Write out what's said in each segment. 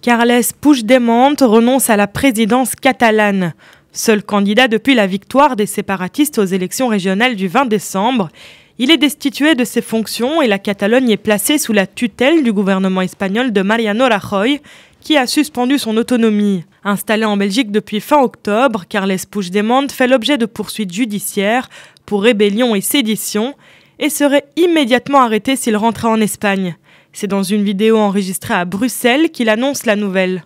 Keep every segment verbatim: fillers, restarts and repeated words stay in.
Carles Puigdemont renonce à la présidence catalane. Seul candidat depuis la victoire des séparatistes aux élections régionales du vingt décembre, il est destitué de ses fonctions et la Catalogne est placée sous la tutelle du gouvernement espagnol de Mariano Rajoy, qui a suspendu son autonomie. Installé en Belgique depuis fin octobre, Carles Puigdemont fait l'objet de poursuites judiciaires pour rébellion et sédition et serait immédiatement arrêté s'il rentrait en Espagne. C'est dans une vidéo enregistrée à Bruxelles qu'il annonce la nouvelle.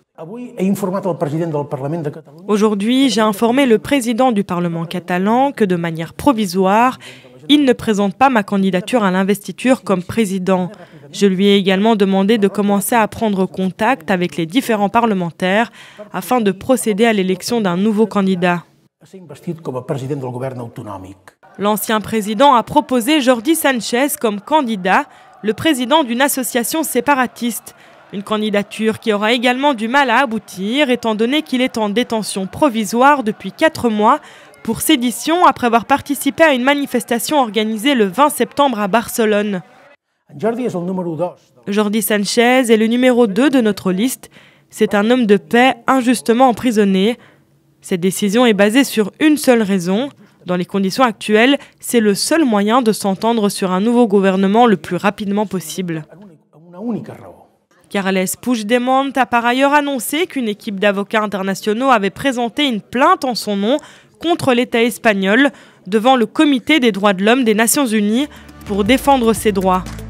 Aujourd'hui, j'ai informé le président du Parlement catalan que de manière provisoire, il ne présente pas ma candidature à l'investiture comme président. Je lui ai également demandé de commencer à prendre contact avec les différents parlementaires afin de procéder à l'élection d'un nouveau candidat. L'ancien président a proposé Jordi Sánchez comme candidat, le président d'une association séparatiste. Une candidature qui aura également du mal à aboutir étant donné qu'il est en détention provisoire depuis quatre mois pour sédition après avoir participé à une manifestation organisée le vingt septembre à Barcelone. Jordi Sánchez est le numéro deux de notre liste. C'est un homme de paix injustement emprisonné. Cette décision est basée sur une seule raison. Dans les conditions actuelles, c'est le seul moyen de s'entendre sur un nouveau gouvernement le plus rapidement possible. Carles Puigdemont a par ailleurs annoncé qu'une équipe d'avocats internationaux avait présenté une plainte en son nom contre l'État espagnol devant le Comité des droits de l'homme des Nations Unies pour défendre ses droits.